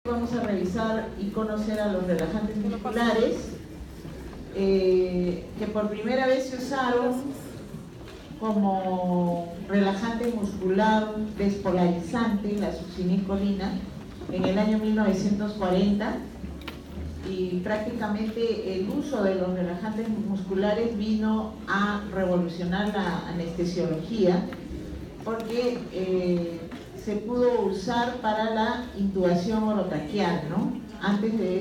Vamos a revisar y conocer a los relajantes musculares que por primera vez se usaron como relajante muscular despolarizante, la succinilcolina, en el año 1940, y prácticamente el uso de los relajantes musculares vino a revolucionar la anestesiología, porque se pudo usar para la intubación orotraqueal, ¿no? Antes de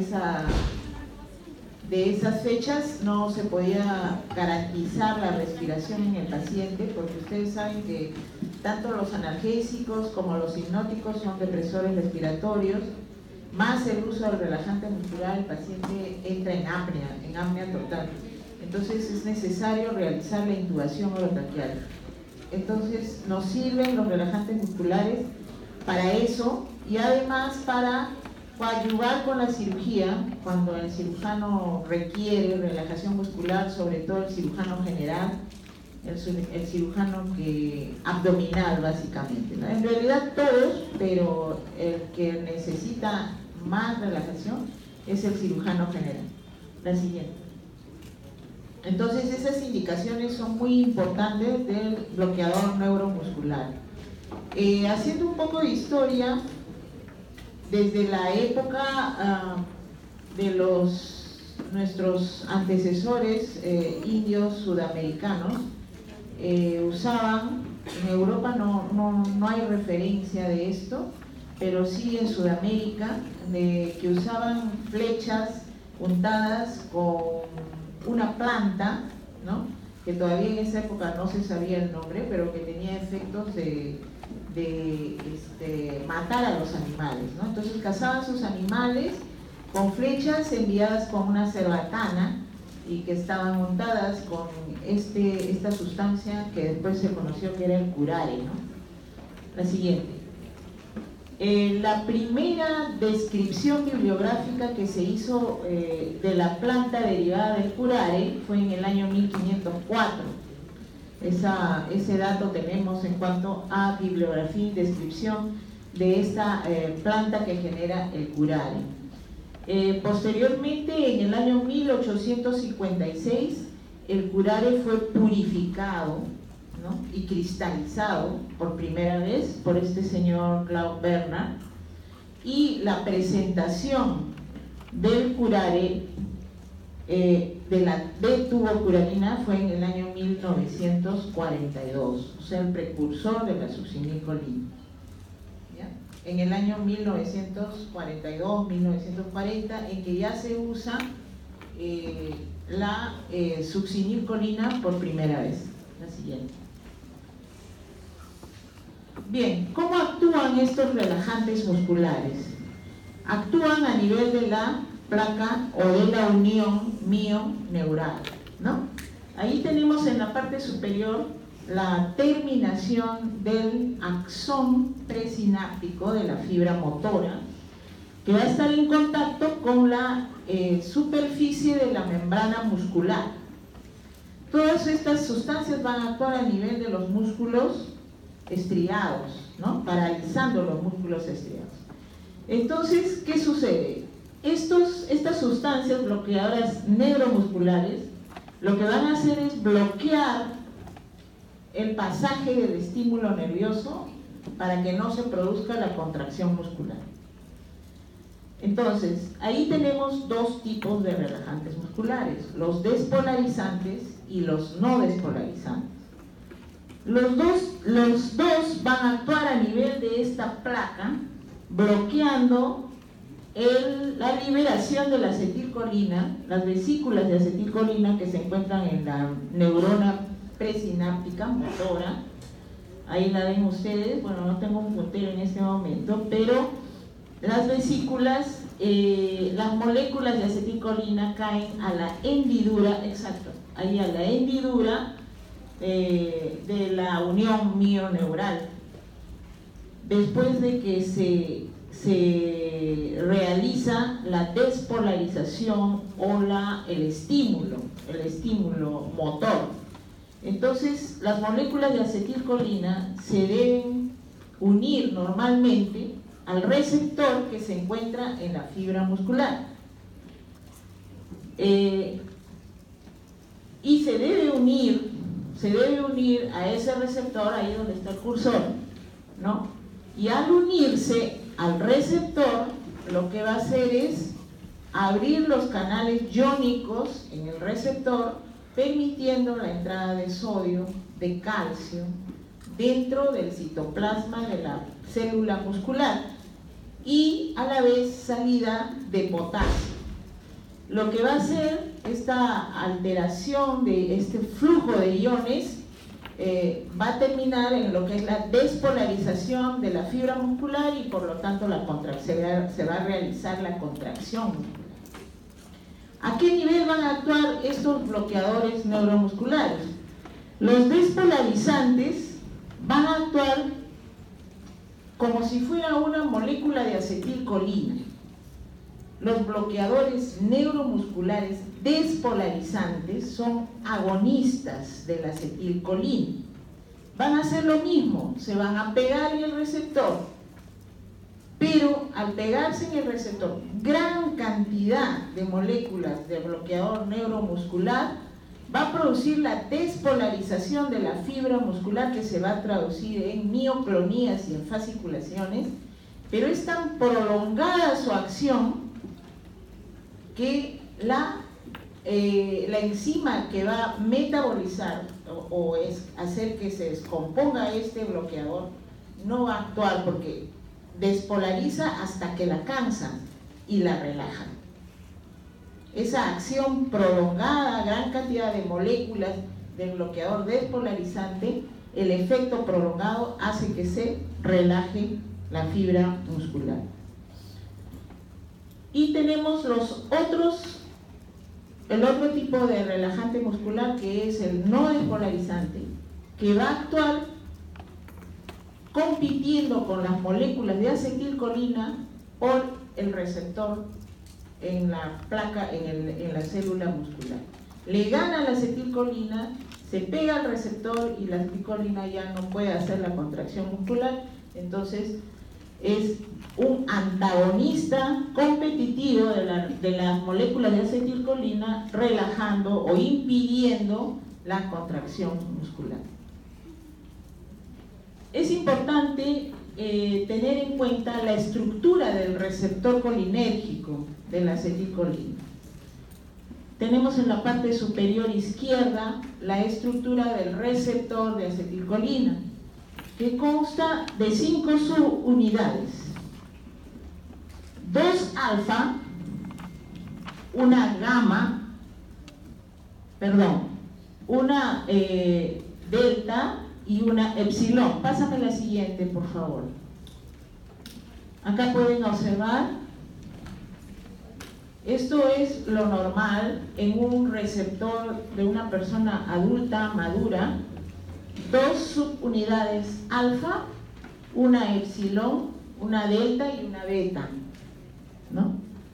esas fechas no se podía garantizar la respiración en el paciente, porque ustedes saben que tanto los analgésicos como los hipnóticos son depresores respiratorios, más el uso del relajante muscular, el paciente entra en apnea total. Entonces es necesario realizar la intubación orotraqueal. Entonces nos sirven los relajantes musculares para eso, y además para coadyuvar con la cirugía cuando el cirujano requiere relajación muscular, sobre todo el cirujano general, el cirujano abdominal básicamente, ¿no? En realidad todos, pero el que necesita más relajación es el cirujano general. La siguiente. Entonces esas indicaciones son muy importantes del bloqueador neuromuscular. Haciendo un poco de historia, desde la época de nuestros antecesores indios sudamericanos, usaban, en Europa no hay referencia de esto, pero sí en Sudamérica, que usaban flechas untadas con una planta, ¿no? Que todavía en esa época no se sabía el nombre, pero que tenía efectos de matar a los animales, ¿no? Entonces cazaban sus animales con flechas enviadas con una cerbatana y que estaban montadas con esta sustancia que después se conoció que era el curare, ¿no? La siguiente. La primera descripción bibliográfica que se hizo de la planta derivada del curare fue en el año 1504. Ese dato tenemos en cuanto a bibliografía y descripción de esta planta que genera el curare. Posteriormente, en el año 1856, el curare fue purificado, ¿no? Y cristalizado por primera vez por este señor Claude Bernard, y la presentación del curare de tubocurarina fue en el año 1942, o sea, el precursor de la succinilcolina. En el año 1942-1940, en que ya se usa la succinilcolina por primera vez. La siguiente. Bien, ¿cómo actúan estos relajantes musculares? Actúan a nivel de la placa o de la unión mioneural, ¿no? Ahí tenemos en la parte superior la terminación del axón presináptico de la fibra motora, que va a estar en contacto con la superficie de la membrana muscular. Todas estas sustancias van a actuar a nivel de los músculos estriados, ¿no? Paralizando los músculos estriados. Entonces, ¿qué sucede? Estas sustancias bloqueadoras neuromusculares lo que van a hacer es bloquear el pasaje del estímulo nervioso para que no se produzca la contracción muscular. Entonces, ahí tenemos dos tipos de relajantes musculares, los despolarizantes y los no despolarizantes. Los dos van a actuar a nivel de esta placa, bloqueando la liberación de la acetilcolina, las vesículas de acetilcolina que se encuentran en la neurona presináptica motora. Ahí la ven ustedes, bueno, no tengo un puntero en este momento, pero las vesículas, las moléculas de acetilcolina caen a la hendidura, exacto, ahí a la hendidura de la unión mioneural. Después de que se realiza la despolarización o el estímulo motor. Entonces, las moléculas de acetilcolina se deben unir normalmente al receptor que se encuentra en la fibra muscular. Y se debe unir a ese receptor ahí donde está el cursor, ¿no? Y al unirse al receptor, lo que va a hacer es abrir los canales iónicos en el receptor, permitiendo la entrada de sodio, de calcio, dentro del citoplasma de la célula muscular y a la vez salida de potasio. Lo que va a hacer esta alteración de este flujo de iones va a terminar en lo que es la despolarización de la fibra muscular y por lo tanto se va a realizar la contracción. ¿A qué nivel van a actuar estos bloqueadores neuromusculares? Los despolarizantes van a actuar como si fuera una molécula de acetilcolina. Los bloqueadores neuromusculares despolarizantes son agonistas de la acetilcolina. Van a hacer lo mismo, se van a pegar en el receptor, pero al pegarse en el receptor, gran cantidad de moléculas de bloqueador neuromuscular va a producir la despolarización de la fibra muscular que se va a traducir en mioclonías y en fasciculaciones, pero es tan prolongada su acción que la enzima que va a metabolizar o es hacer que se descomponga este bloqueador no va a actuar porque despolariza hasta que la cansa y la relaja. Esa acción prolongada, gran cantidad de moléculas del bloqueador despolarizante, el efecto prolongado hace que se relaje la fibra muscular. Y tenemos el otro tipo de relajante muscular, que es el no despolarizante, que va a actuar compitiendo con las moléculas de acetilcolina por el receptor en la placa, en la célula muscular. Le gana la acetilcolina, se pega al receptor y la acetilcolina ya no puede hacer la contracción muscular, entonces es un antagonista competitivo de las moléculas de acetilcolina, relajando o impidiendo la contracción muscular. Es importante tener en cuenta la estructura del receptor colinérgico de la acetilcolina. Tenemos en la parte superior izquierda la estructura del receptor de acetilcolina, que consta de 5 subunidades: 2 alfa, una gamma, una delta y una epsilon. Pásame la siguiente, por favor. Acá pueden observar, esto es lo normal en un receptor de una persona adulta, madura: 2 subunidades alfa, una epsilon, una delta y una beta, ¿no?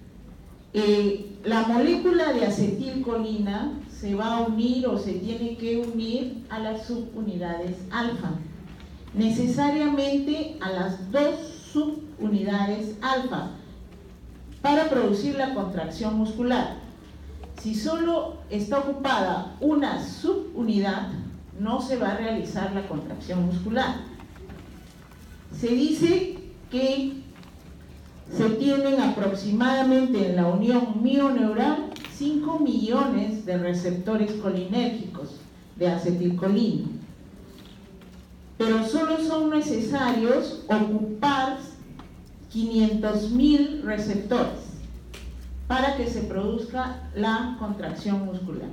La molécula de acetilcolina se va a unir o se tiene que unir a las subunidades alfa, necesariamente a las 2 subunidades alfa, para producir la contracción muscular. Si solo está ocupada una subunidad, no se va a realizar la contracción muscular. Se dice que se tienen aproximadamente en la unión mioneural 5 millones de receptores colinérgicos de acetilcolina, pero solo son necesarios ocupar 500.000 receptores para que se produzca la contracción muscular.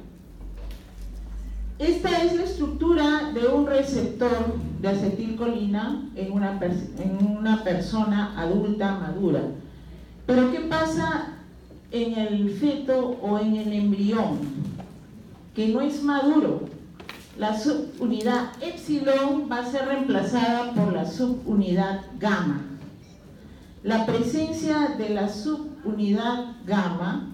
Esta es la estructura de un receptor de acetilcolina en una persona adulta madura. Pero ¿qué pasa en el feto o en el embrión que no es maduro? La subunidad epsilon va a ser reemplazada por la subunidad gamma. La presencia de la subunidad gamma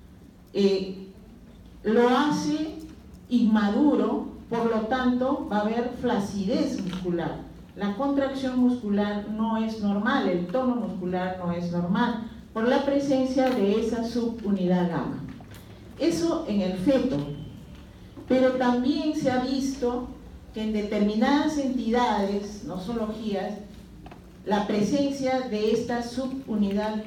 lo hace inmaduro, por lo tanto va a haber flacidez muscular. la contracción muscular no es normal, el tono muscular no es normal, por la presencia de esa subunidad gamma. Eso en el feto, pero también se ha visto que en determinadas entidades, nosologías, la presencia de esta subunidad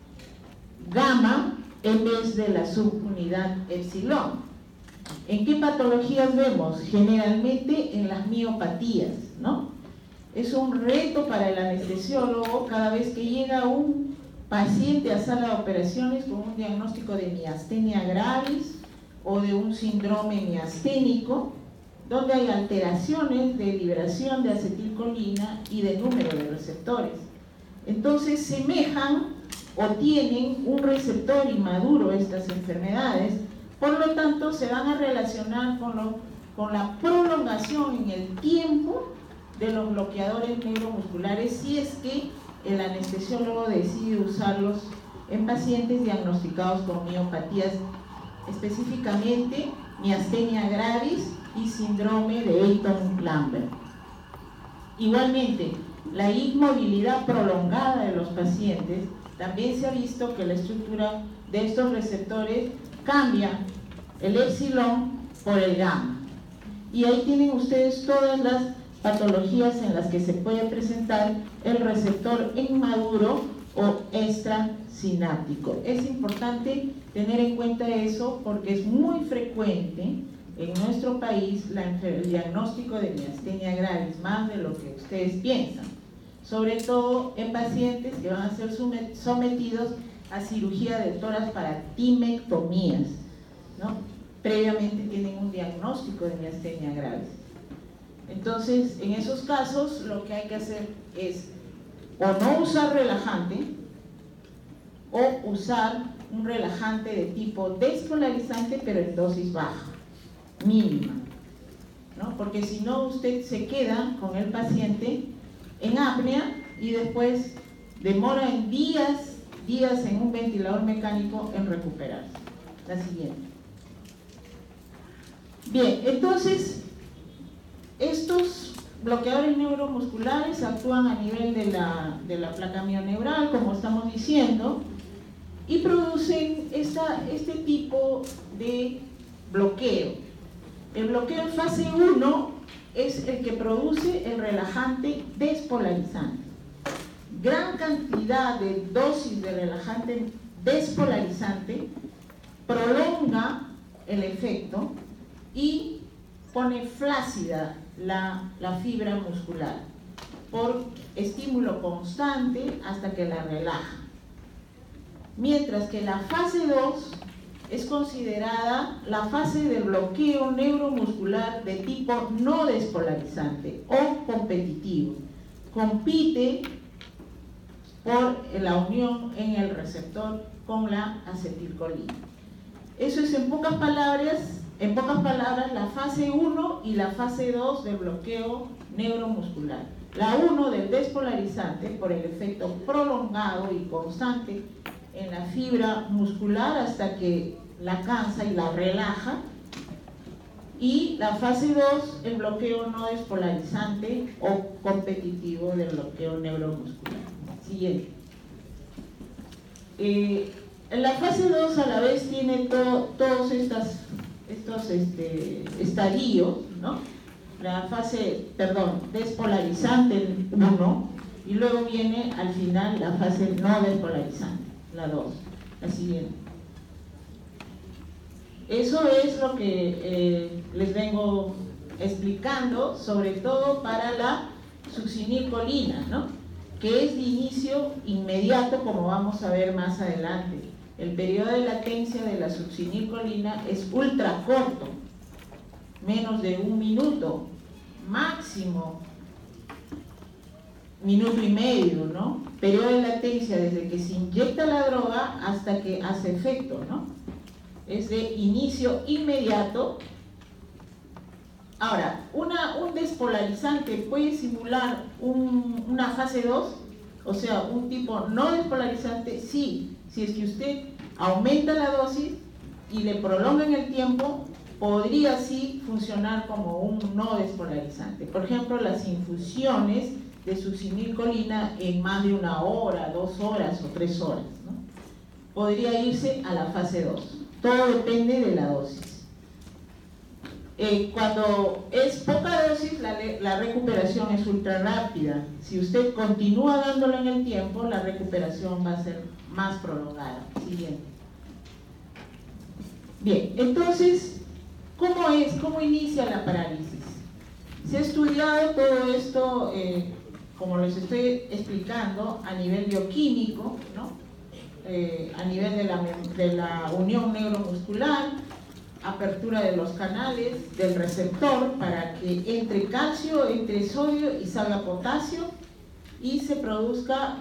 gamma en vez de la subunidad epsilon. ¿En qué patologías vemos? Generalmente en las miopatías, ¿no? Es un reto para el anestesiólogo cada vez que llega un paciente a sala de operaciones con un diagnóstico de miastenia gravis o de un síndrome miasténico, donde hay alteraciones de liberación de acetilcolina y de número de receptores. Entonces semejan o tienen un receptor inmaduro estas enfermedades, por lo tanto se van a relacionar con la prolongación en el tiempo de los bloqueadores neuromusculares, si es que el anestesiólogo decide usarlos en pacientes diagnosticados con miopatías, específicamente miastenia gravis y síndrome de Eaton-Lambert. Igualmente, la inmovilidad prolongada de los pacientes, también se ha visto que la estructura de estos receptores cambia el epsilon por el gamma. Y ahí tienen ustedes todas las patologías en las que se puede presentar el receptor inmaduro o extrasináptico. Es importante tener en cuenta eso porque es muy frecuente en nuestro país el diagnóstico de miastenia gravis, más de lo que ustedes piensan, sobre todo en pacientes que van a ser sometidos a cirugía de tórax para timectomías, ¿no? Previamente tienen un diagnóstico de miastenia gravis. Entonces, en esos casos, lo que hay que hacer es o no usar relajante o usar un relajante de tipo despolarizante, pero en dosis baja, mínima, ¿no? Porque si no, usted se queda con el paciente en apnea y después demora en días en un ventilador mecánico en recuperarse. La siguiente. Bien, entonces, estos bloqueadores neuromusculares actúan a nivel de la placa mioneural, como estamos diciendo, y producen este tipo de bloqueo. El bloqueo en fase 1 es el que produce el relajante despolarizante. Gran cantidad de dosis de relajante despolarizante prolonga el efecto y pone flácida la fibra muscular por estímulo constante hasta que la relaja. Mientras que la fase 2 es considerada la fase de bloqueo neuromuscular de tipo no despolarizante o competitivo. Compite por la unión en el receptor con la acetilcolina. Eso es en pocas palabras la fase 1 y la fase 2 del bloqueo neuromuscular. La 1 del despolarizante por el efecto prolongado y constante en la fibra muscular hasta que la cansa y la relaja, y la fase 2 el bloqueo no despolarizante o competitivo del bloqueo neuromuscular. Siguiente. La fase 2 a la vez tiene todos estos estadios, ¿no? La fase, despolarizante 1, y luego viene al final la fase no despolarizante, la 2, la siguiente. Eso es lo que les vengo explicando, sobre todo para la succinilcolina, ¿no? Que es de inicio inmediato, como vamos a ver más adelante. El periodo de latencia de la succinilcolina es ultra corto, menos de 1 minuto, máximo minuto y medio, ¿no? Periodo de latencia desde que se inyecta la droga hasta que hace efecto, ¿no? Es de inicio inmediato. Ahora, un despolarizante puede simular una fase 2, o sea, un tipo no despolarizante, sí, si es que usted aumenta la dosis y le prolonga en el tiempo, podría sí funcionar como un no despolarizante. Por ejemplo, las infusiones de succinilcolina en más de 1 hora, 2 horas o 3 horas, ¿no? Podría irse a la fase 2. Todo depende de la dosis. Cuando es poca dosis, la recuperación es ultra rápida. Si usted continúa dándolo en el tiempo, la recuperación va a ser más prolongada. Siguiente. Bien, entonces, ¿cómo inicia la parálisis? Se ha estudiado todo esto, como les estoy explicando, a nivel bioquímico, ¿no? A nivel de la unión neuromuscular, apertura de los canales del receptor para que entre calcio, entre sodio y salga potasio y se produzca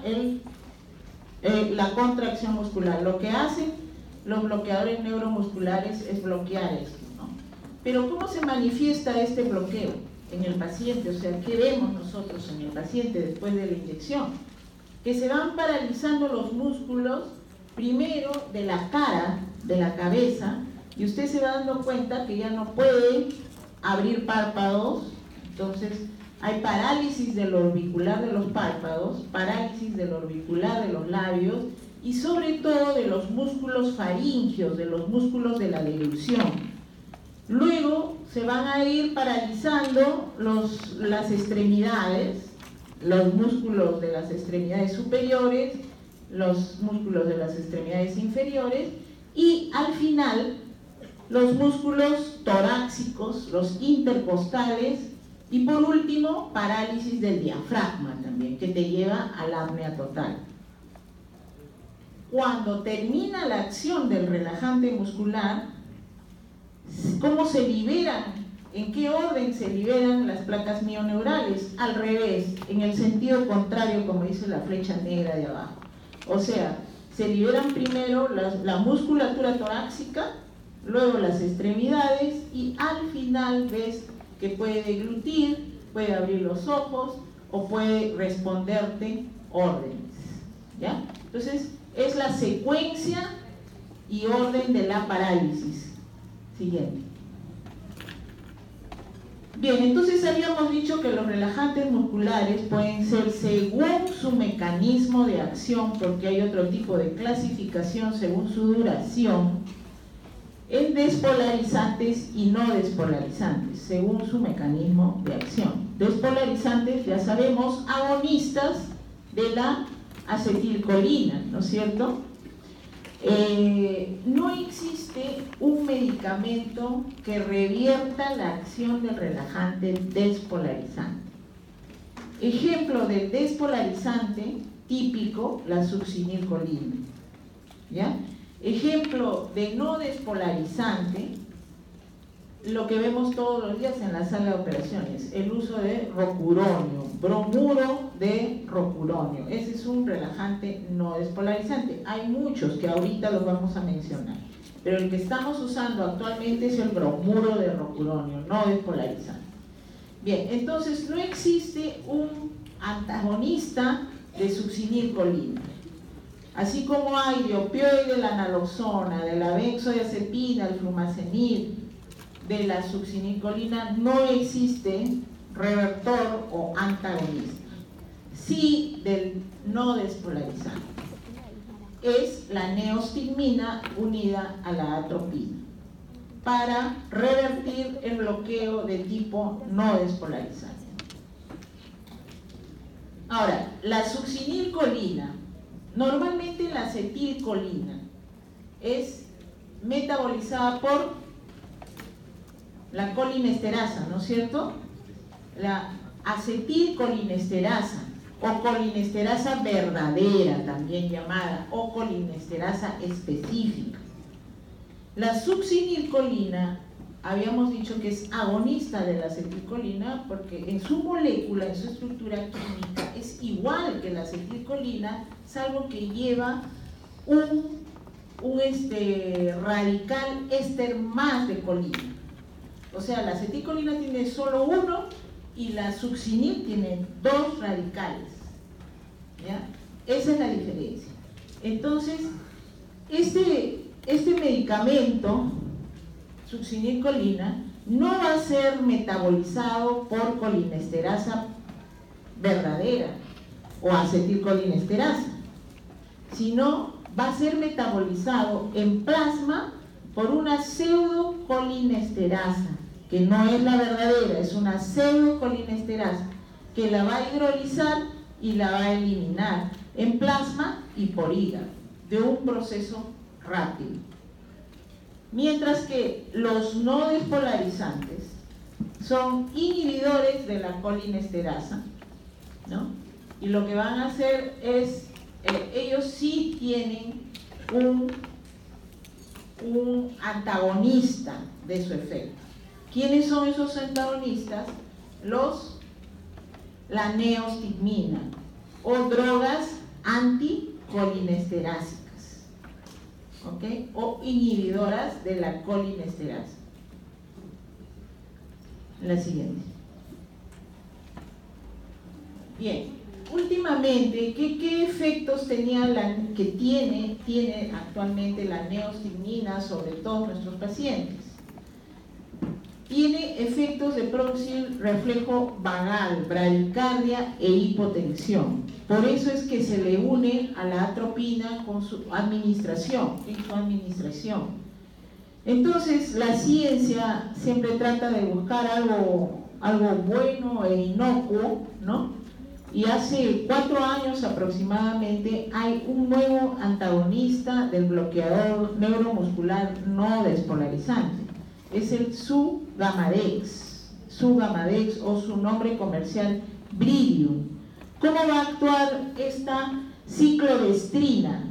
la contracción muscular. Lo que hacen los bloqueadores neuromusculares es bloquear esto, ¿no? Pero ¿cómo se manifiesta este bloqueo en el paciente? O sea, ¿qué vemos nosotros en el paciente después de la inyección? Que se van paralizando los músculos, primero de la cara, de la cabeza, y usted se va dando cuenta que ya no puede abrir párpados. Entonces hay parálisis del orbicular de los párpados, parálisis del orbicular de los labios y sobre todo de los músculos faríngeos, de los músculos de la deglución. Luego se van a ir paralizando las extremidades, los músculos de las extremidades superiores, los músculos de las extremidades inferiores y al final los músculos torácicos, los intercostales y por último parálisis del diafragma también, que te lleva a la apnea total. Cuando termina la acción del relajante muscular, ¿cómo se liberan? ¿En qué orden se liberan las placas mioneurales? Al revés, en el sentido contrario, como dice la flecha negra de abajo. O sea, se liberan primero la musculatura torácica, luego las extremidades y al final ves que puede deglutir, puede abrir los ojos o puede responderte órdenes, ¿ya? Entonces es la secuencia y orden de la parálisis. Siguiente. Bien, entonces habíamos dicho que los relajantes musculares pueden ser según su mecanismo de acción, porque hay otro tipo de clasificación según su duración, en despolarizantes y no despolarizantes, según su mecanismo de acción. Despolarizantes, ya sabemos, agonistas de la acetilcolina, ¿no es cierto? No existe un medicamento que revierta la acción del relajante despolarizante. Ejemplo del despolarizante típico, la succinilcolina, ¿ya? Ejemplo de no despolarizante, lo que vemos todos los días en la sala de operaciones, el uso de rocuronio, bromuro de rocuronio. Ese es un relajante no despolarizante. Hay muchos que ahorita los vamos a mencionar, pero el que estamos usando actualmente es el bromuro de rocuronio, no despolarizante. Bien, entonces no existe un antagonista de succinilcolina. Así como hay de opioide, la naloxona, de la benzodiazepina, el flumazenil, de la succinilcolina, no existe revertor o antagonista. Sí del no despolarizante. Es la neostigmina unida a la atropina para revertir el bloqueo de tipo no despolarizante. Ahora, la succinilcolina, normalmente la acetilcolina es metabolizada por la colinesterasa, ¿no es cierto? La acetilcolinesterasa o colinesterasa verdadera, también llamada, o colinesterasa específica. La succinilcolina, habíamos dicho que es agonista de la acetilcolina porque en su molécula, en su estructura química, es igual que la acetilcolina, salvo que lleva un radical éster más de colina. O sea, la acetilcolina tiene solo uno y la succinil tiene 2 radicales, ¿ya? Esa es la diferencia. Entonces, este medicamento, succinilcolina, no va a ser metabolizado por colinesterasa verdadera o acetilcolinesterasa, sino va a ser metabolizado en plasma por una pseudocolinesterasa, que no es la verdadera, es una pseudocolinesterasa, que la va a hidrolizar y la va a eliminar en plasma y por hígado, de un proceso rápido. Mientras que los no despolarizantes son inhibidores de la colinesterasa, ¿no? Y lo que van a hacer es, ellos sí tienen un antagonista de su efecto. ¿Quiénes son esos antagonistas? La neostigmina o drogas anticolinesterásicas, ¿ok? O inhibidoras de la colinesterasa. La siguiente. Bien, últimamente, ¿qué efectos tiene actualmente la neostigmina sobre todos nuestros pacientes? Tiene efectos de producir reflejo vagal, bradicardia e hipotensión. Por eso es que se le une a la atropina con su administración, Entonces, la ciencia siempre trata de buscar algo bueno e inocuo, ¿no? Y hace 4 años aproximadamente hay un nuevo antagonista del bloqueador neuromuscular no despolarizante. Es el Sugamadex o su nombre comercial Bridium. ¿Cómo va a actuar esta ciclodestrina?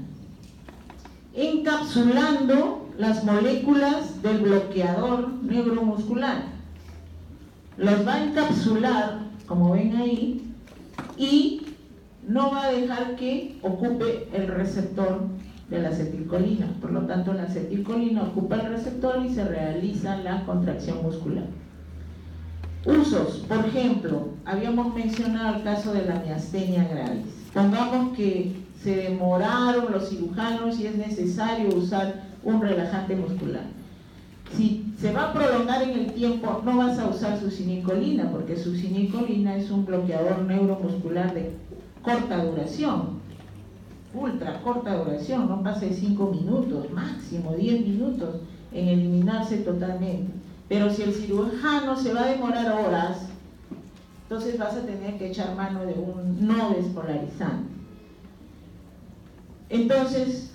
Encapsulando las moléculas del bloqueador neuromuscular. Las va a encapsular, como ven ahí, y no va a dejar que ocupe el receptor de la acetilcolina. Por lo tanto, la acetilcolina ocupa el receptor y se realiza la contracción muscular. Usos, por ejemplo, habíamos mencionado el caso de la miastenia gravis. Pongamos que se demoraron los cirujanos y es necesario usar un relajante muscular. Si se va a prolongar en el tiempo, no vas a usar succinilcolina, porque succinilcolina es un bloqueador neuromuscular de corta duración, ultra corta duración, no pasa de 5 minutos, máximo 10 minutos en eliminarse totalmente. Pero si el cirujano se va a demorar horas, entonces vas a tener que echar mano de un no despolarizante. Entonces,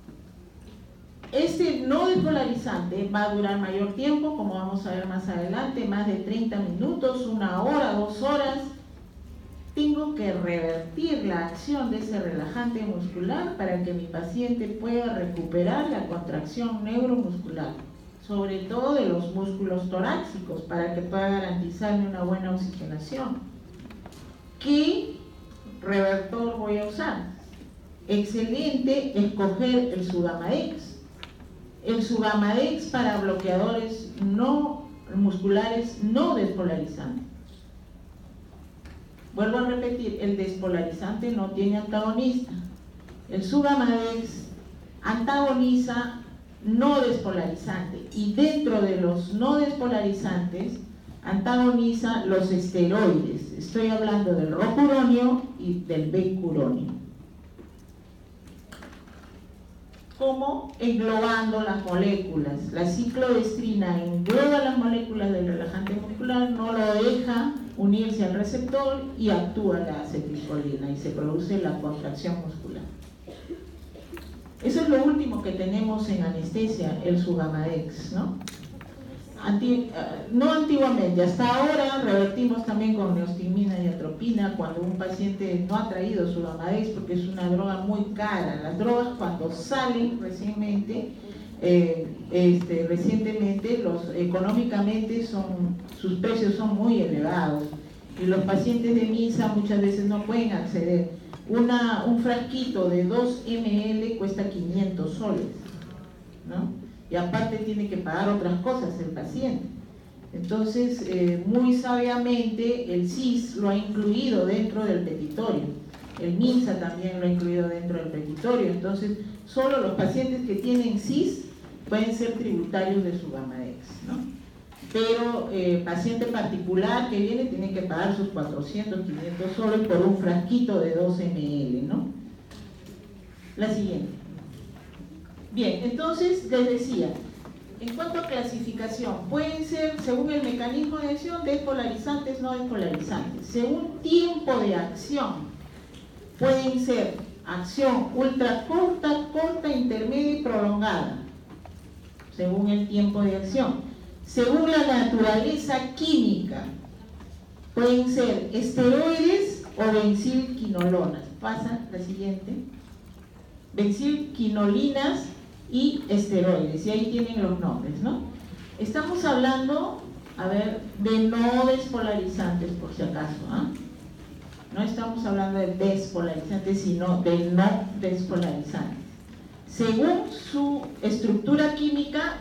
este no despolarizante va a durar mayor tiempo, como vamos a ver más adelante, más de 30 minutos, 1 hora, 2 horas. Tengo que revertir la acción de ese relajante muscular para que mi paciente pueda recuperar la contracción neuromuscular, sobre todo de los músculos torácicos, para que pueda garantizarme una buena oxigenación. ¿Qué revertor voy a usar? Excelente escoger el Sugamadex. El Sugamadex para bloqueadores no musculares no despolarizantes. Vuelvo a repetir, el despolarizante no tiene antagonista. El Sugamadex antagoniza no despolarizante y dentro de los no despolarizantes antagoniza los esteroides. Estoy hablando del rocuronio y del becuronio. Como englobando las moléculas. La ciclodestrina engloba las moléculas del relajante muscular, no lo deja unirse al receptor y actúa la acetilcolina y se produce la contracción muscular. Eso es lo último que tenemos en anestesia, el Sugamadex, ¿no? No antiguamente, hasta ahora revertimos también con neostigmina y atropina cuando un paciente no ha traído Sugamadex porque es una droga muy cara. Las drogas cuando salen recientemente, económicamente sus precios son muy elevados y los pacientes de MINSA muchas veces no pueden acceder. Un frasquito de 2 ml cuesta 500 soles, ¿no? Y aparte tiene que pagar otras cosas el paciente. Entonces, muy sabiamente el CIS lo ha incluido dentro del petitorio, el MINSA también lo ha incluido dentro del petitorio. Entonces, solo los pacientes que tienen CIS pueden ser tributarios de Sugamadex, ¿no? pero paciente particular que viene tiene que pagar sus 400, 500 soles por un frasquito de 2 ml, ¿no? La siguiente. Bien, entonces les decía, en cuanto a clasificación, pueden ser, según el mecanismo de acción, despolarizantes, no despolarizantes. Según tiempo de acción, pueden ser acción ultra corta, corta, intermedia y prolongada, según el tiempo de acción. Según la naturaleza química, pueden ser esteroides o benzilquinolonas. Pasa la siguiente. Benzilquinolinas y esteroides, y ahí tienen los nombres, ¿no? Estamos hablando, a ver, de no despolarizantes, por si acaso, ¿ah? No estamos hablando de despolarizantes, sino de no despolarizantes. Según su estructura química,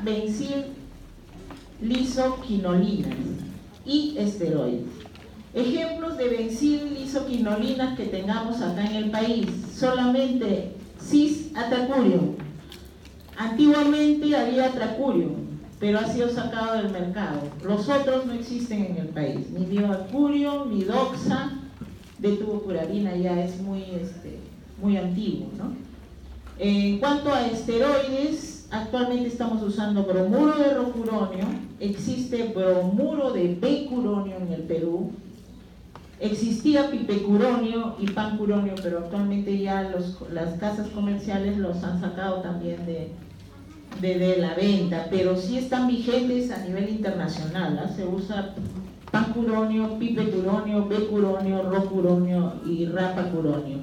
benzil-lisoquinolinas y esteroides. Ejemplos de benzil-lisoquinolinas que tengamos acá en el país: solamente cis-atracurium. Antiguamente había atracurium, pero ha sido sacado del mercado. Los otros no existen en el país, ni bioacurium, ni doxa, de tubocurarina ya es muy antiguo, ¿no? En cuanto a esteroides, actualmente estamos usando bromuro de rocuronio, existe bromuro de becuronio en el Perú, existía pipecuronio y pancuronio, pero actualmente ya las casas comerciales los han sacado también de la venta, pero sí están vigentes a nivel internacional, ¿eh? Se usa pancuronio, pipecuronio, becuronio, rocuronio y rapacuronio.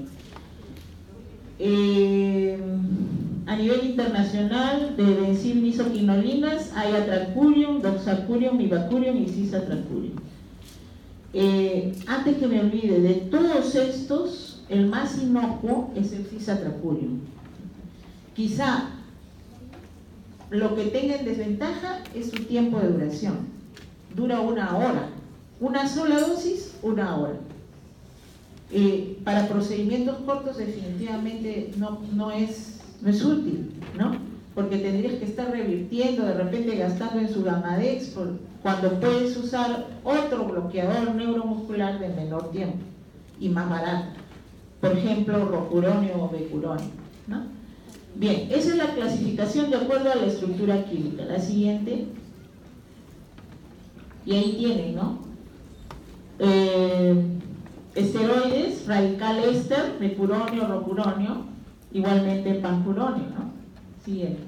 A nivel internacional, de benzil-lisoquinolinas hay atracurium, doxacurium, ibacurium y cis-atracurium. Antes que me olvide, de todos estos, el más inocuo es el cis-atracurium. Quizá lo que tenga en desventaja es su tiempo de duración. Dura 1 hora. Una sola dosis, 1 hora. Para procedimientos cortos definitivamente no es útil, ¿no? Porque tendrías que estar revirtiendo, de repente gastando en su Gamadex, cuando puedes usar otro bloqueador neuromuscular de menor tiempo y más barato. Por ejemplo, rocuronio o becuronio, ¿no? Bien, esa es la clasificación de acuerdo a la estructura química. La siguiente. Y ahí tienen, ¿no? Esteroides, radical éster, becuronio, rocuronio, igualmente pancuronio, ¿no? Siguiente.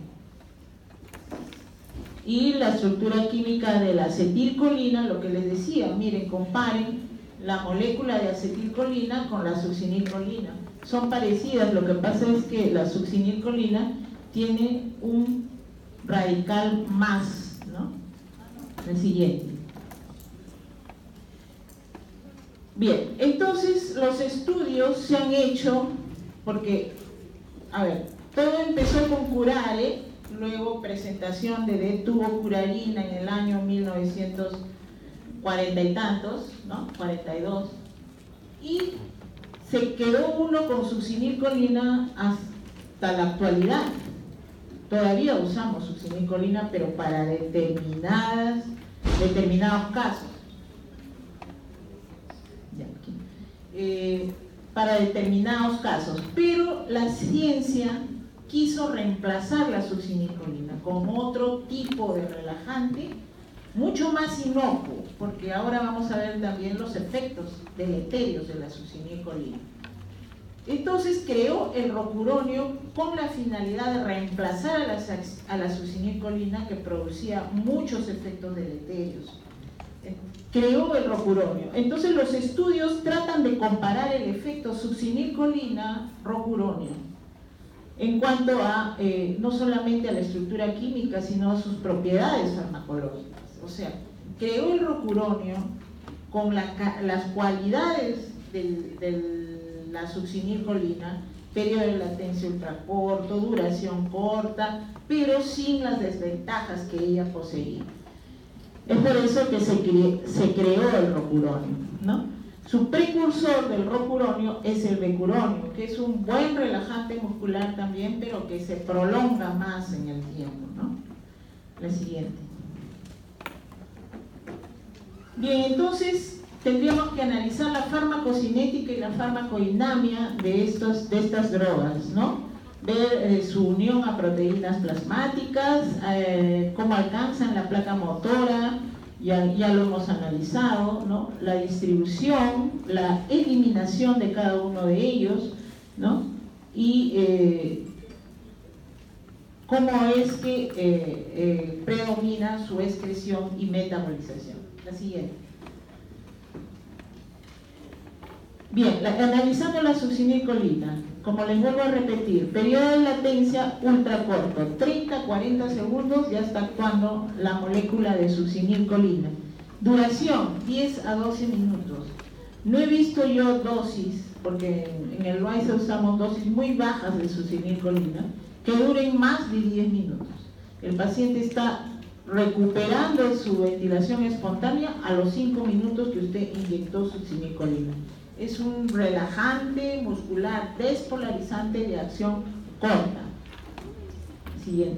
Y la estructura química de la acetilcolina, lo que les decía, miren, comparen la molécula de acetilcolina con la succinilcolina. Son parecidas, lo que pasa es que la succinilcolina tiene un radical más, ¿no? El siguiente. Bien, entonces los estudios se han hecho porque, a ver, todo empezó con curare, luego presentación de tubocurarina en el año 1940 y tantos, ¿no? 42, y se quedó uno con succinilcolina hasta la actualidad. Todavía usamos succinilcolina, pero para determinados casos. Para determinados casos, pero la ciencia quiso reemplazar la succinilcolina con otro tipo de relajante mucho más inocuo, porque ahora vamos a ver también los efectos deleterios de la succinilcolina. Entonces creó el rocuronio con la finalidad de reemplazar a la succinilcolina, que producía muchos efectos deleterios. Creó el rocuronio. Entonces los estudios tratan de comparar el efecto succinilcolina-rocuronio en cuanto a no solamente a la estructura química, sino a sus propiedades farmacológicas. O sea, creó el rocuronio con las cualidades de la succinilcolina: periodo de latencia ultracorto, duración corta, pero sin las desventajas que ella poseía. Es por eso que se creó el rocuronio, ¿no? Su precursor del rocuronio es el becuronio, que es un buen relajante muscular también, pero que se prolonga más en el tiempo, ¿no? La siguiente. Bien, entonces tendríamos que analizar la farmacocinética y la farmacodinamia de estas drogas, ¿no? Ver su unión a proteínas plasmáticas, cómo alcanzan la placa motora, ya lo hemos analizado, ¿no? La distribución, la eliminación de cada uno de ellos, ¿no? Y cómo es que predomina su excreción y metabolización. La siguiente. Bien, analizando la succinilcolina, como les vuelvo a repetir, periodo de latencia ultra corto, 30-40 segundos ya está actuando la molécula de succinilcolina. Duración, 10 a 12 minutos. No he visto yo dosis, porque en el RISE usamos dosis muy bajas de succinilcolina, que duren más de 10 minutos. El paciente está recuperando su ventilación espontánea a los 5 minutos que usted inyectó succinilcolina. Es un relajante muscular despolarizante de acción corta. Siguiente.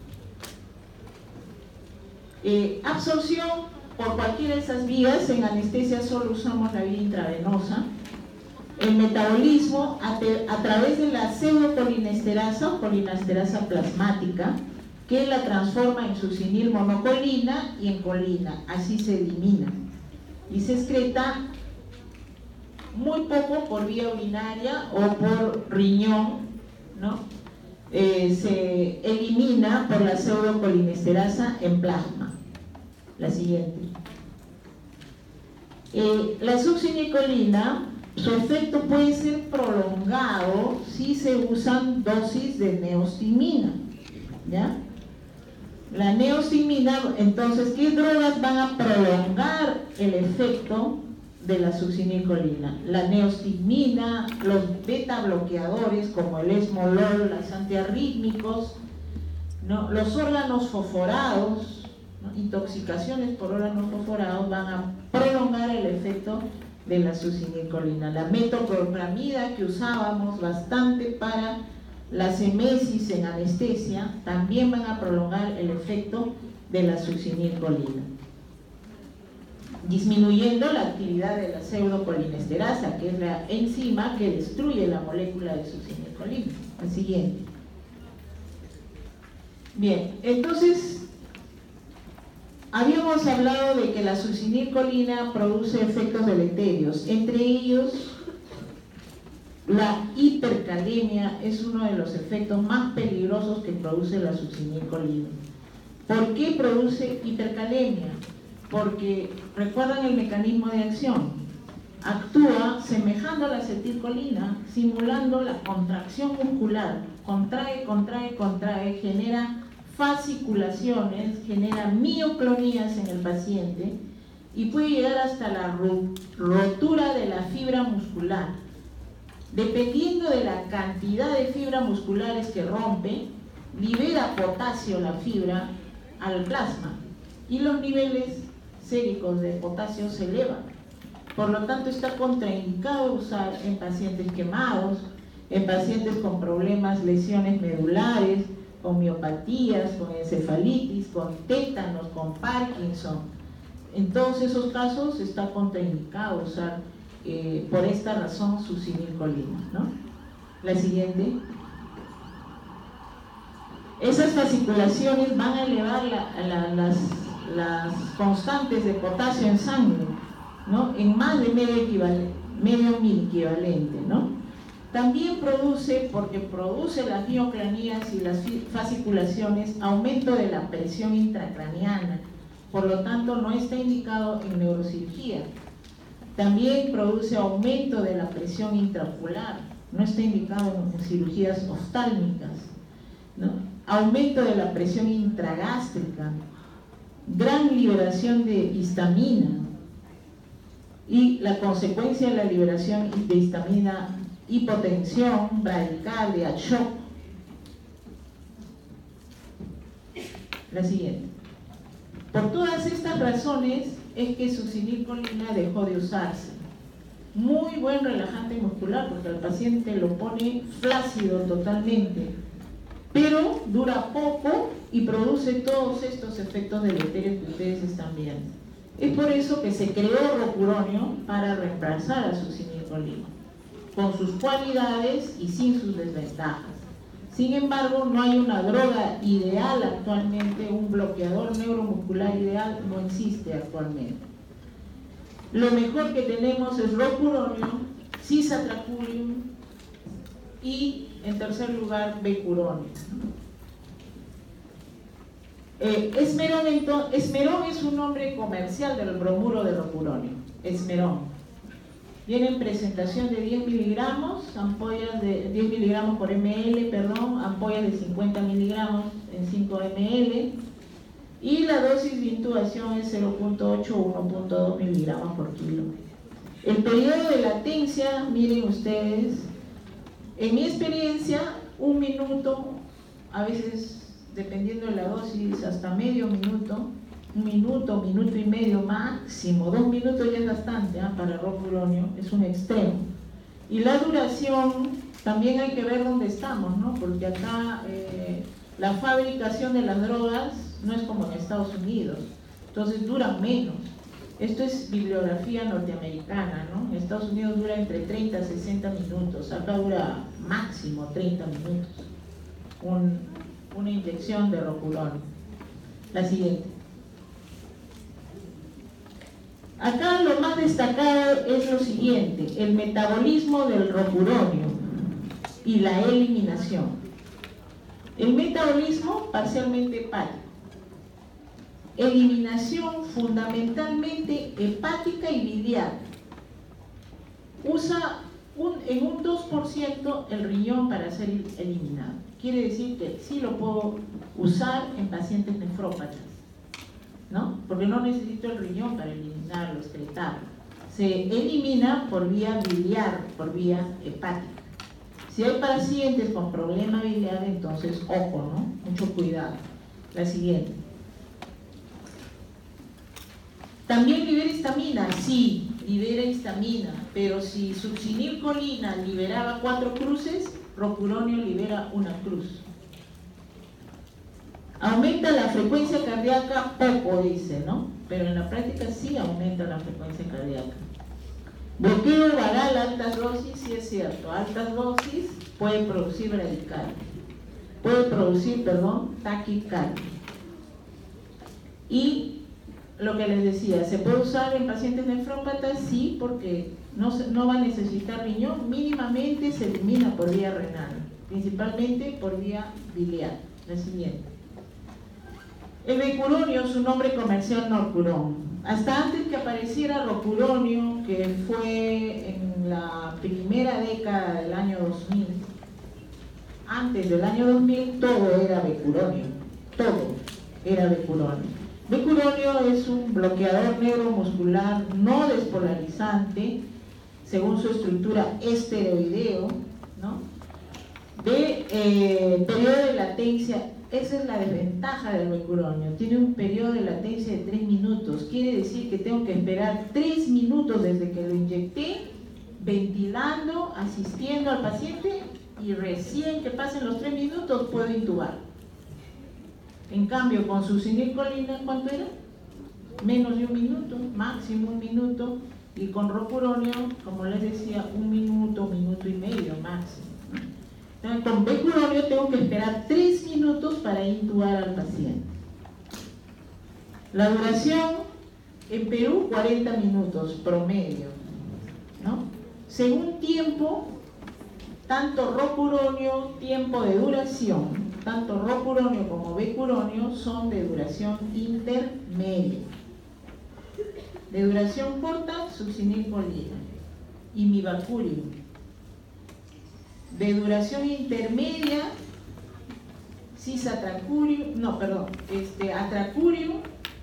Absorción por cualquiera de esas vías. En anestesia solo usamos la vía intravenosa. El metabolismo a través de la pseudocolinesterasa o colinesterasa plasmática, que la transforma en succinilmonocolina y en colina. Así se elimina. Y se excreta muy poco por vía urinaria o por riñón, ¿no? Se elimina por la pseudocolinesterasa en plasma. La siguiente. La succinilcolina, su efecto puede ser prolongado si se usan dosis de neostigmina, ¿ya? La neostigmina, entonces, ¿qué drogas van a prolongar el efecto de la succinilcolina? La neostigmina, los beta bloqueadores como el esmolol, los antiarrítmicos, ¿no? Los órganos fosforados, ¿no? Intoxicaciones por órganos fosforados van a prolongar el efecto de la succinilcolina. La metoclopramida, que usábamos bastante para la emesis en anestesia, también van a prolongar el efecto de la succinilcolina, disminuyendo la actividad de la pseudocolinesterasa, que es la enzima que destruye la molécula de succinilcolina. El siguiente. Bien, entonces habíamos hablado de que la succinilcolina produce efectos deleterios, entre ellos la hipercalemia es uno de los efectos más peligrosos que produce la succinilcolina. ¿Por qué produce hipercalemia? Porque, ¿recuerdan el mecanismo de acción? Actúa semejando a la acetilcolina, simulando la contracción muscular. Contrae, contrae, contrae, genera fasciculaciones, genera mioclonías en el paciente y puede llegar hasta la rotura de la fibra muscular. Dependiendo de la cantidad de fibras musculares que rompe, libera potasio la fibra al plasma y los niveles séricos de potasio se elevan. Por lo tanto, está contraindicado usar en pacientes quemados, en pacientes con problemas, lesiones medulares, con miopatías, con encefalitis, con tétanos, con Parkinson. En todos esos casos está contraindicado usar por esta razón succinilcolina, ¿no? La siguiente. Esas fasciculaciones van a elevar las constantes de potasio en sangre, ¿no? En más de medio mil equivalente, ¿no? También produce, porque produce las mioclonías y las fasciculaciones, aumento de la presión intracraniana, por lo tanto no está indicado en neurocirugía. También produce aumento de la presión intraocular, no está indicado en cirugías oftálmicas, ¿no? Aumento de la presión intragástrica, gran liberación de histamina y la consecuencia de la liberación de histamina, hipotensión, bradicardia, shock. La siguiente. Por todas estas razones es que succinilcolina dejó de usarse. Muy buen relajante muscular porque al paciente lo pone flácido totalmente, pero dura poco y produce todos estos efectos deleterios que ustedes están viendo. Es por eso que se creó rocuronio para reemplazar a succinilcolina, con sus cualidades y sin sus desventajas. Sin embargo, no hay una droga ideal actualmente, un bloqueador neuromuscular ideal no existe actualmente. Lo mejor que tenemos es rocuronio, cisatracurium y, en tercer lugar, becuronio. Esmerón es un nombre comercial del bromuro de rocuronio, esmerón. Viene en presentación de 10 miligramos, ampollas de 10 miligramos por ml, ampollas de 50 miligramos en 5 ml, y la dosis de intubación es 0.8 o 1.2 miligramos por kilo. El periodo de latencia, miren ustedes, en mi experiencia, 1 minuto, a veces dependiendo de la dosis, hasta medio minuto, 1 minuto, minuto y medio máximo, 2 minutos ya es bastante para rocuronio, es un extremo. Y la duración, también hay que ver dónde estamos, ¿no? Porque acá la fabricación de las drogas no es como en Estados Unidos, entonces duran menos. Esto es bibliografía norteamericana, ¿no? En Estados Unidos dura entre 30 a 60 minutos, acá dura máximo 30 minutos. Una inyección de rocuronio. La siguiente. Acá lo más destacado es lo siguiente: el metabolismo del rocuronio y la eliminación. El metabolismo parcialmente hepático. Eliminación fundamentalmente hepática y biliar. Usa en un 2% el riñón para ser eliminado. Quiere decir que sí lo puedo usar en pacientes nefrópatas, ¿no? Porque no necesito el riñón para eliminarlo, excretarlo. Se elimina por vía biliar, por vía hepática. Si hay pacientes con problema biliar, entonces ojo, ¿no? Mucho cuidado. La siguiente. ¿También libera histamina? Sí, libera histamina, pero si succinilcolina liberaba 4 cruces, rocuronio libera 1 cruz. Aumenta la frecuencia cardíaca, poco dice, ¿no? Pero en la práctica sí aumenta la frecuencia cardíaca. Bloqueo vagal a altas dosis, sí es cierto, altas dosis puede producir bradicardia, puede producir, taquicardia. Y lo que les decía, ¿se puede usar en pacientes nefrópatas? Sí, porque no va a necesitar riñón, mínimamente se elimina por vía renal, principalmente por vía biliar. La siguiente. El becuronio, su nombre comercial norcuron. Hasta antes que apareciera rocuronio, que fue en la primera década del año 2000, antes del año 2000 todo era becuronio, todo era becuronio. Becuronio es un bloqueador neuromuscular no despolarizante, según su estructura esteroideo, ¿no? De periodo de latencia. Esa es la desventaja del becuronio, tiene un periodo de latencia de 3 minutos, quiere decir que tengo que esperar 3 minutos desde que lo inyecté, ventilando, asistiendo al paciente, y recién que pasen los 3 minutos puedo intubar. En cambio, con succinilcolina, ¿cuánto era? Menos de 1 minuto, máximo 1 minuto, y con rocuronio, como les decía, 1 minuto, 1 minuto y medio máximo. Con becuronio tengo que esperar 3 minutos para intubar al paciente. La duración en Perú 40 minutos promedio, ¿no? Según tiempo, tanto rocuronio, tiempo de duración, tanto rocuronio como becuronio son de duración intermedia. De duración corta, succinilcolina y mivacurium. De duración intermedia, cisatracurium, atracurium,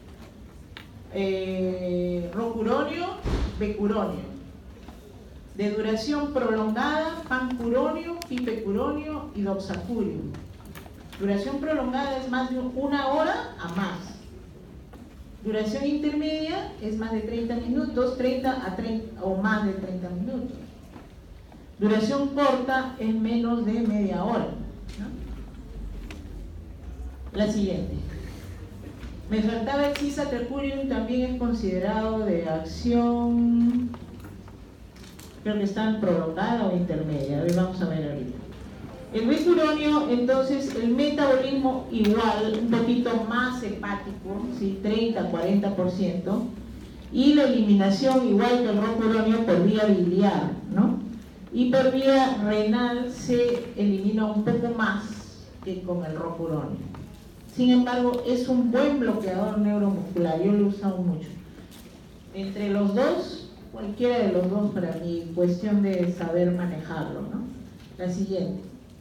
rocuronio, becuronio. De duración prolongada, pancuronio, pipecuronio y doxacurium. Duración prolongada es más de 1 hora a más. Duración intermedia es más de 30 minutos, 30 a 30 o más de 30 minutos. Duración corta es menos de media hora, ¿no? La siguiente. Me faltaba el cisatracurium, también es considerado de acción, creo que está prolongada o intermedia. A ver, vamos a ver ahorita. El bicuronio, entonces, el metabolismo igual, un poquito más hepático, ¿sí? 30-40%, y la eliminación igual que el rocuronio por vía biliar, ¿no? Y por vía renal se elimina un poco más que con el rocuronio. Sin embargo, es un buen bloqueador neuromuscular, yo lo he usado mucho. Entre los dos, cualquiera de los dos para mí, cuestión de saber manejarlo, ¿no? La siguiente.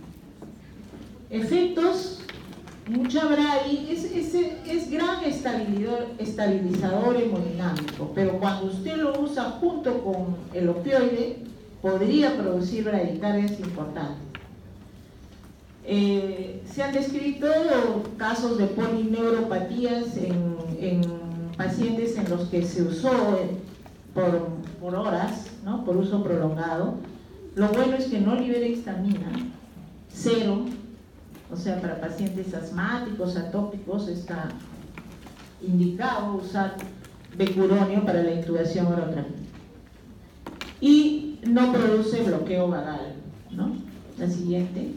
Efectos, mucha bradi, es gran estabilizador hemodinámico, pero cuando usted lo usa junto con el opioide, podría producir bradicardias importantes. Se han descrito casos de polineuropatías en pacientes en los que se usó por horas, ¿no? Por uso prolongado. Lo bueno es que no libera histamina, cero. O sea, para pacientes asmáticos, atópicos, está indicado usar becuronio para la intubación orotraqueal. Y no produce bloqueo vagal, ¿no? La siguiente.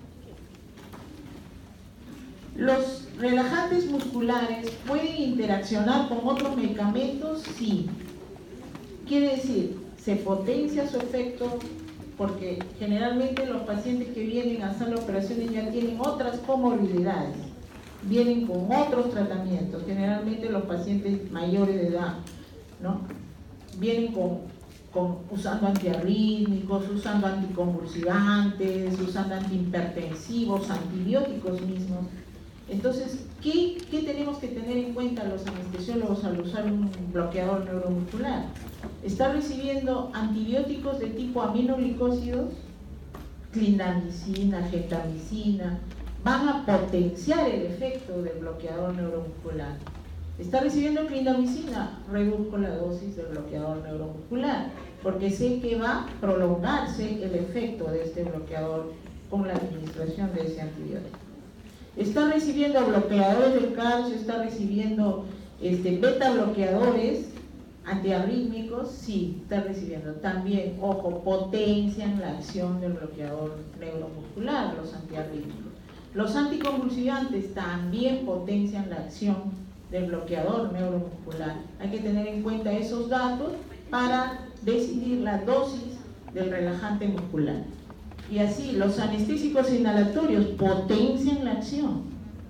¿Los relajantes musculares pueden interaccionar con otros medicamentos? Sí. Quiere decir, se potencia su efecto porque generalmente los pacientes que vienen a hacer las operaciones ya tienen otras comorbilidades, vienen con otros tratamientos, generalmente los pacientes mayores de edad, ¿no? Vienen usando antiarrítmicos, usando anticonvulsivantes, usando antihipertensivos, antibióticos mismos. Entonces, ¿qué tenemos que tener en cuenta los anestesiólogos al usar un bloqueador neuromuscular? Está recibiendo antibióticos de tipo aminoglicósidos, clindamicina, gentamicina, van a potenciar el efecto del bloqueador neuromuscular. Está recibiendo clindamicina, reduzco la dosis del bloqueador neuromuscular, porque sé que va a prolongarse el efecto de este bloqueador con la administración de ese antibiótico. Está recibiendo bloqueadores del calcio, está recibiendo beta bloqueadores antiarrítmicos, sí, está recibiendo. También, ojo, potencian la acción del bloqueador neuromuscular, los antiarrítmicos. Los anticonvulsivantes también potencian la acción del bloqueador neuromuscular. Hay que tener en cuenta esos datos para decidir la dosis del relajante muscular. Y así, los anestésicos inhalatorios potencian la acción.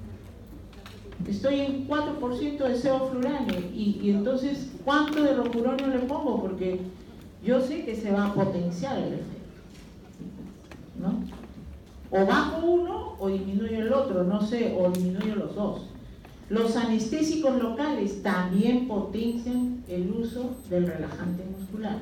Estoy en 4% de sevoflurane y entonces, ¿cuánto de rocuronio le pongo? Porque yo sé que se va a potenciar el efecto, ¿no? O bajo uno o disminuyo el otro, no sé, o disminuyo los dos. Los anestésicos locales también potencian el uso del relajante muscular.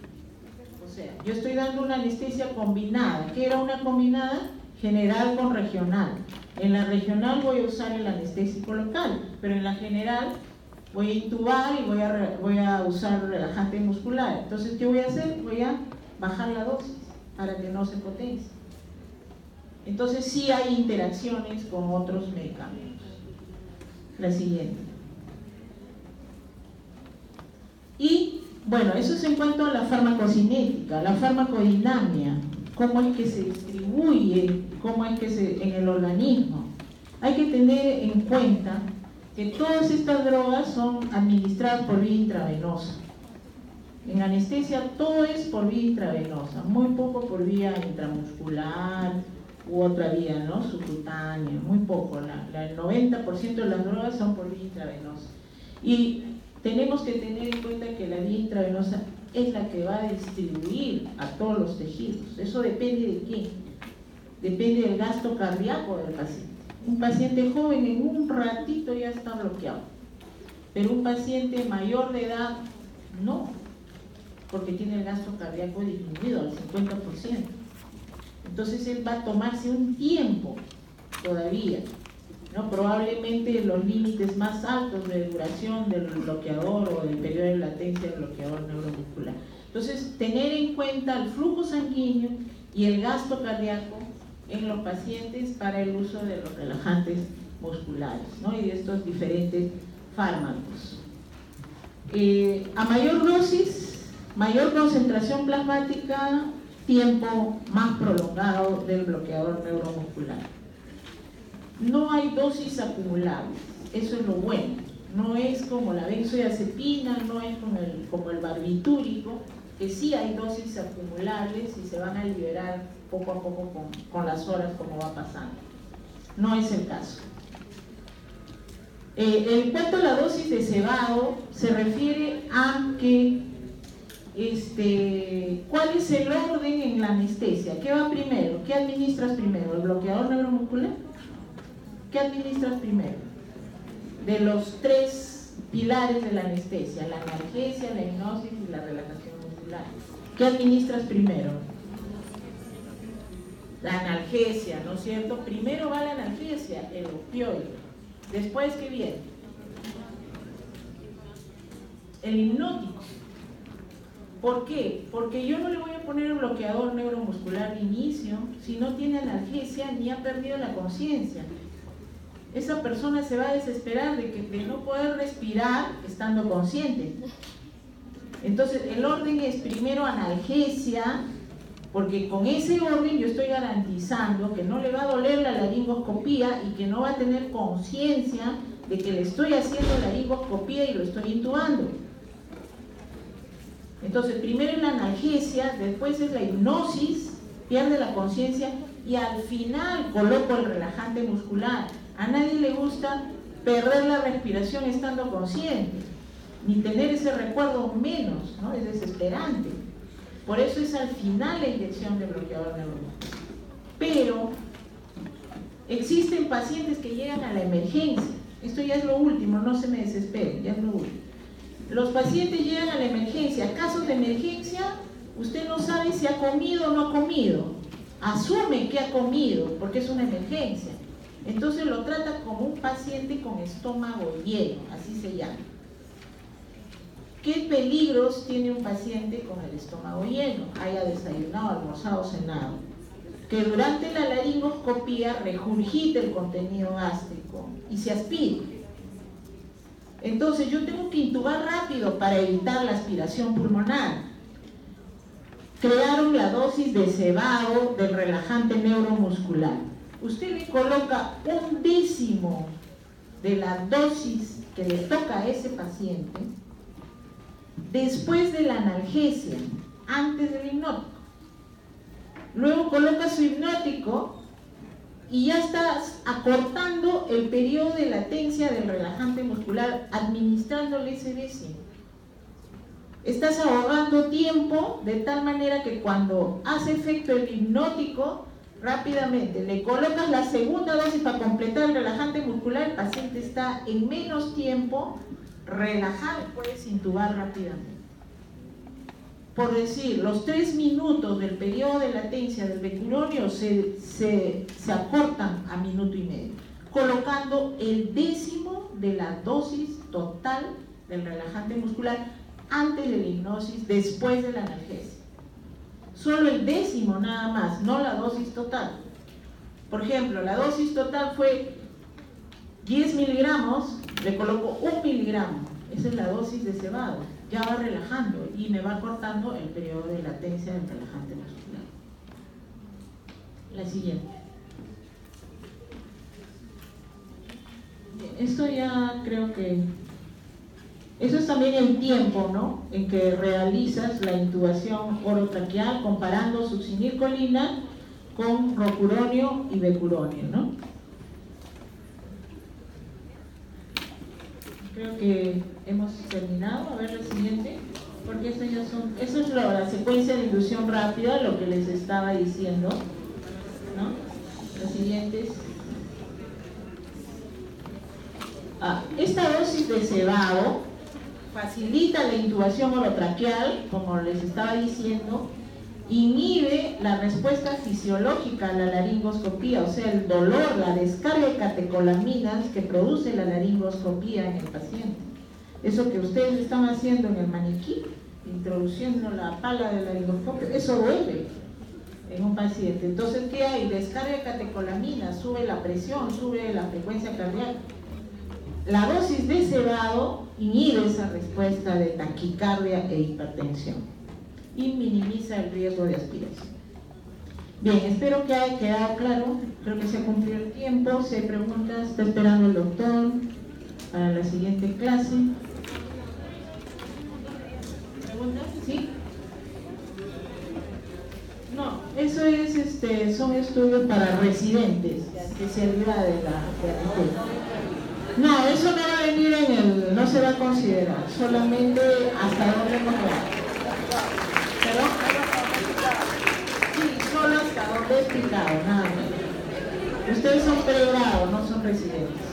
O sea, yo estoy dando una anestesia combinada. ¿Qué era una combinada? General con regional. En la regional voy a usar el anestésico local, pero en la general voy a intubar y voy a usar relajante muscular. Entonces, ¿qué voy a hacer? Voy a bajar la dosis para que no se potencie. Entonces, sí hay interacciones con otros medicamentos. La siguiente. Y, bueno, eso es en cuanto a la farmacocinética, la farmacodinamia, cómo es que se distribuye, cómo es que en el organismo. Hay que tener en cuenta que todas estas drogas son administradas por vía intravenosa. En anestesia todo es por vía intravenosa, muy poco por vía intramuscular u otra vía, ¿no? Subcutánea, muy poco. El 90% de las drogas son por vía intravenosa. Y tenemos que tener en cuenta que la vía intravenosa es la que va a distribuir a todos los tejidos. Eso depende de quién. Depende del gasto cardíaco del paciente. Un paciente joven en un ratito ya está bloqueado, pero un paciente mayor de edad no, porque tiene el gasto cardíaco disminuido al 50%. Entonces él va a tomarse un tiempo todavía, ¿no? Probablemente los límites más altos de duración del bloqueador o del periodo de latencia del bloqueador neuromuscular. Entonces, tener en cuenta el flujo sanguíneo y el gasto cardíaco en los pacientes para el uso de los relajantes musculares, ¿no? Y de estos diferentes fármacos. A mayor dosis, mayor concentración plasmática, tiempo más prolongado del bloqueador neuromuscular. No hay dosis acumulables, eso es lo bueno. No es como la benzodiazepina, no es como el barbitúrico, que sí hay dosis acumulables y se van a liberar poco a poco con las horas como va pasando. No es el caso. En cuanto a la dosis de cebado, se refiere a que ¿cuál es el orden en la anestesia? ¿Qué va primero? ¿Qué administras primero? ¿El bloqueador neuromuscular? ¿Qué administras primero? De los tres pilares de la anestesia, la analgesia, la hipnosis y la relajación muscular. ¿Qué administras primero? La analgesia, ¿no es cierto? Primero va la analgesia, el opioide. Después, ¿qué viene? El hipnótico. ¿Por qué? Porque yo no le voy a poner un bloqueador neuromuscular de inicio si no tiene analgesia ni ha perdido la conciencia. Esa persona se va a desesperar de no poder respirar estando consciente. Entonces, el orden es primero analgesia, porque con ese orden yo estoy garantizando que no le va a doler la laringoscopía y que no va a tener conciencia de que le estoy haciendo laringoscopía y lo estoy intubando. Entonces, primero es la analgesia, después es la hipnosis, pierde la conciencia y al final coloco el relajante muscular. A nadie le gusta perder la respiración estando consciente, ni tener ese recuerdo menos, ¿no? Es desesperante. Por eso es al final la inyección de bloqueador neuromuscular. Pero existen pacientes que llegan a la emergencia. Esto ya es lo último, no se me desesperen, ya es lo último. Los pacientes llegan a la emergencia. Casos de emergencia, usted no sabe si ha comido o no ha comido. Asume que ha comido, porque es una emergencia. Entonces lo trata como un paciente con estómago lleno, así se llama. ¿Qué peligros tiene un paciente con el estómago lleno? Haya desayunado, almorzado, cenado. Que durante la laringoscopía regurgite el contenido gástrico y se aspire. Entonces yo tengo que intubar rápido para evitar la aspiración pulmonar. Crearon la dosis de cebado del relajante neuromuscular. Usted le coloca 1/10 de la dosis que le toca a ese paciente después de la analgesia, antes del hipnótico. Luego coloca su hipnótico y ya estás acortando el periodo de latencia del relajante muscular administrándole ese décimo. Estás ahorrando tiempo de tal manera que cuando hace efecto el hipnótico, rápidamente le colocas la segunda dosis para completar el relajante muscular, el paciente está en menos tiempo relajado, puedes intubar rápidamente. Por decir, los 3 minutos del periodo de latencia del becuronio se acortan a 1,5 minutos, colocando el 10º de la dosis total del relajante muscular antes de la hipnosis, después de la analgesia. Solo el 10º nada más, no la dosis total. Por ejemplo, la dosis total fue 10 miligramos, le coloco 1 miligramo, esa es la dosis de cebado. Ya va relajando y me va cortando el periodo de latencia del relajante muscular. La siguiente. Bien, esto ya creo que... Eso es también el tiempo, ¿no?, en que realizas la intubación orotraqueal comparando succinilcolina con rocuronio y becuronio, ¿no? Creo que hemos terminado. A ver la siguiente, porque eso es la secuencia de inducción rápida, lo que les estaba diciendo, ¿no? Las siguientes. Esta dosis de cebado facilita la intubación orotraqueal, como les estaba diciendo, inhibe la respuesta fisiológica a la laringoscopía, o sea, el dolor, la descarga de catecolaminas que produce la laringoscopía en el paciente. Eso que ustedes están haciendo en el maniquí, introduciendo la pala de laringoscopio, eso duele. en un paciente. Entonces, ¿qué hay? Descarga de catecolamina, sube la presión, sube la frecuencia cardíaca. La dosis de sedado inhibe esa respuesta de taquicardia e hipertensión y minimiza el riesgo de aspiración. Bien, espero que haya quedado claro. Creo que se ha cumplido el tiempo. Si hay preguntas, está esperando el doctor para la siguiente clase. ¿Preguntas? ¿Sí? No, eso es, son estudios para residentes, especialidad de la anestesia. No, eso no va a venir en el, no se va a considerar, solamente hasta dónde hemos llegado. ¿Perdón? Sí, solo hasta donde he explicado, nada más. Ustedes son pregrados, no son residentes.